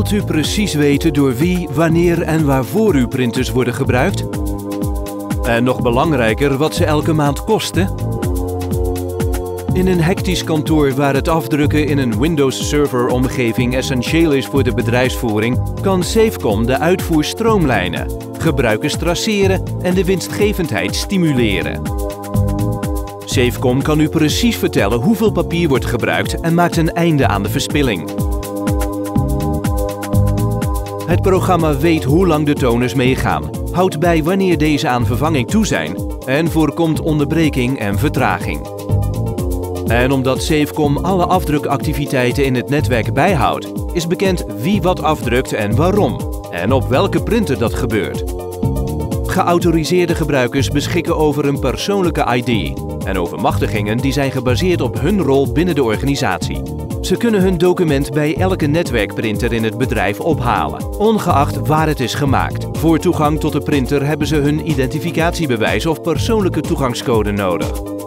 Wilt u precies weten door wie, wanneer en waarvoor uw printers worden gebruikt? En nog belangrijker, wat ze elke maand kosten? In een hectisch kantoor waar het afdrukken in een Windows Server omgeving essentieel is voor de bedrijfsvoering, kan Safecom de uitvoer stroomlijnen, gebruikers traceren en de winstgevendheid stimuleren. Safecom kan u precies vertellen hoeveel papier wordt gebruikt en maakt een einde aan de verspilling. Het programma weet hoe lang de toners meegaan, houdt bij wanneer deze aan vervanging toe zijn en voorkomt onderbreking en vertraging. En omdat Safecom alle afdrukactiviteiten in het netwerk bijhoudt, is bekend wie wat afdrukt en waarom en op welke printer dat gebeurt. Geautoriseerde gebruikers beschikken over een persoonlijke ID en over machtigingen die zijn gebaseerd op hun rol binnen de organisatie. Ze kunnen hun document bij elke netwerkprinter in het bedrijf ophalen, ongeacht waar het is gemaakt. Voor toegang tot de printer hebben ze hun identificatiebewijs of persoonlijke toegangscode nodig.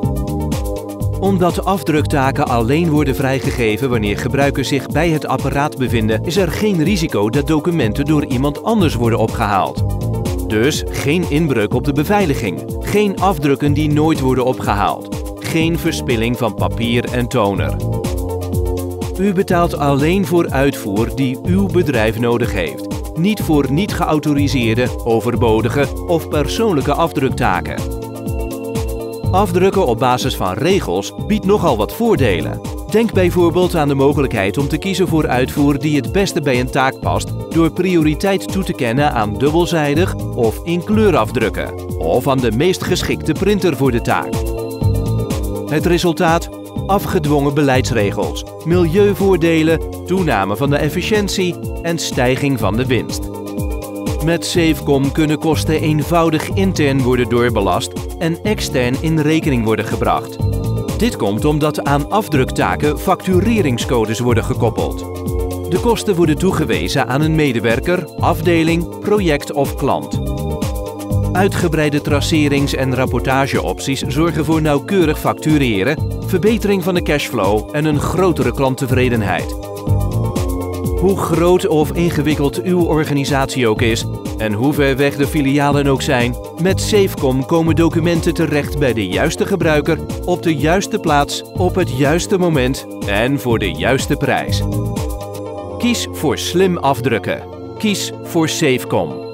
Omdat afdruktaken alleen worden vrijgegeven wanneer gebruikers zich bij het apparaat bevinden, is er geen risico dat documenten door iemand anders worden opgehaald. Dus geen inbreuk op de beveiliging, geen afdrukken die nooit worden opgehaald, geen verspilling van papier en toner. U betaalt alleen voor uitvoer die uw bedrijf nodig heeft, niet voor niet geautoriseerde, overbodige of persoonlijke afdruktaken. Afdrukken op basis van regels biedt nogal wat voordelen. Denk bijvoorbeeld aan de mogelijkheid om te kiezen voor uitvoer die het beste bij een taak past door prioriteit toe te kennen aan dubbelzijdig of in kleur afdrukken of aan de meest geschikte printer voor de taak. Het resultaat? Afgedwongen beleidsregels, milieuvoordelen, toename van de efficiëntie en stijging van de winst. Met Safecom kunnen kosten eenvoudig intern worden doorbelast en extern in rekening worden gebracht. Dit komt omdat aan afdruktaken factureringscodes worden gekoppeld. De kosten worden toegewezen aan een medewerker, afdeling, project of klant. Uitgebreide tracerings- en rapportageopties zorgen voor nauwkeurig factureren, verbetering van de cashflow en een grotere klanttevredenheid. Hoe groot of ingewikkeld uw organisatie ook is en hoe ver weg de filialen ook zijn, met Safecom komen documenten terecht bij de juiste gebruiker, op de juiste plaats, op het juiste moment en voor de juiste prijs. Kies voor slim afdrukken. Kies voor Safecom.